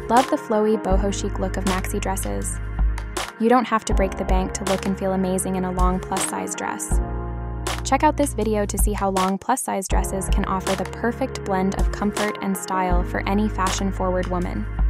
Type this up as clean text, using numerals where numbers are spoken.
Love the flowy, boho chic look of maxi dresses. You don't have to break the bank to look and feel amazing in a long plus-size dress. Check out this video to see how long plus-size dresses can offer the perfect blend of comfort and style for any fashion-forward woman.